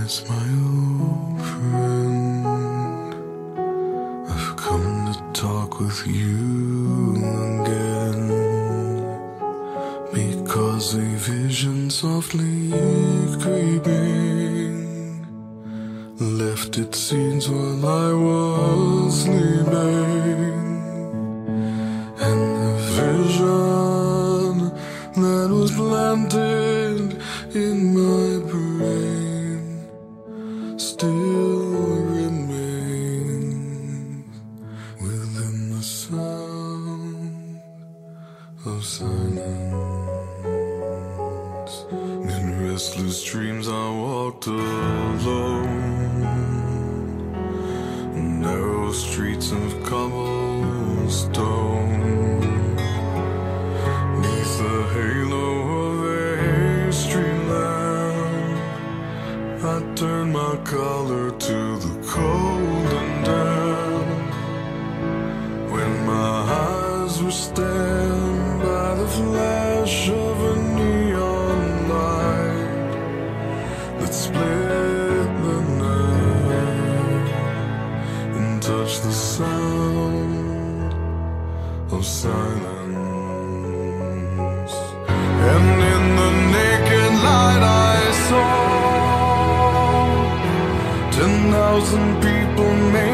It's my old friend. I've come to talk with you again, because a vision softly creeping left its scenes while I was sleeping. And the vision that was planted in my brain still remains within the sound of silence. In restless dreams I walked alone, narrow streets of cobblestone, neath the halo of a street lamp. I turned my collar to the cold and damp, when my eyes were stabbed by the flash of a neon light that split the night and touched the sound of silence. And in the naked light I saw 10,000 people made